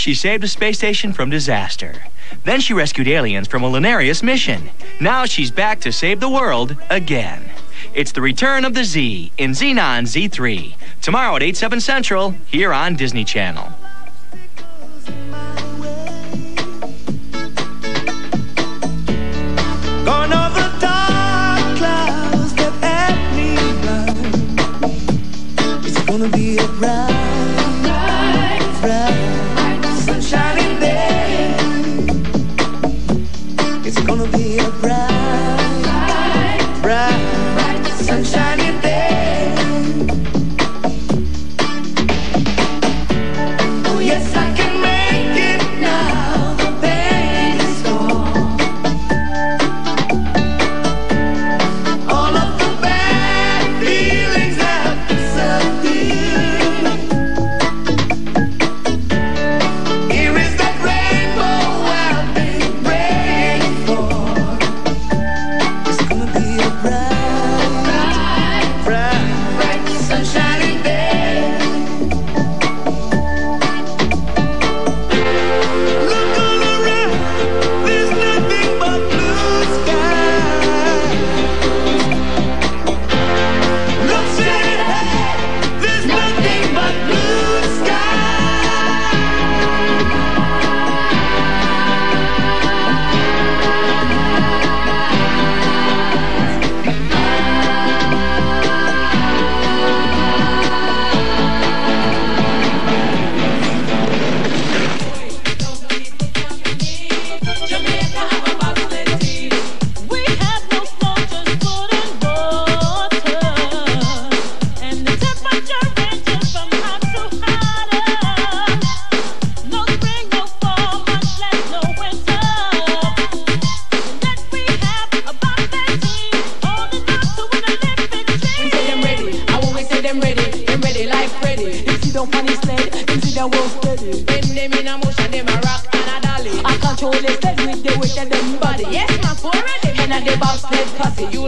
she saved a space station from disaster. Then she rescued aliens from a Lunarius mission. Now she's back to save the world again. It's the return of the Z in Xenon Z3. Tomorrow at 8, 7 Central, here on Disney Channel. Gone over dark clouds that had me blind. It's gonna be a bright sunshiny day. It's gonna be a bright sunshiny day. Oh yes, I can make it now. The pain is gone. All of the bad feelings have disappeared. Here is that rainbow I've been praying for. It's gonna be a bright sunshiny day. Look all around, there's nothing but blue skies. Look straight ahead, there's nothing but blue skies. We have no soldiers, food and water, and the temperature ranges from hot to hotter. No spring, no fall, much less no winter. That we have about 13, holding on to the living We say them tree. ready, I always say them ready like Freddy. Them sit down on the sled, them sit down well steady. When them in a motion, them a rock and a dolly. I control the sled with the weight of them body. Yes, man, for ready. And a the bobsled posse, you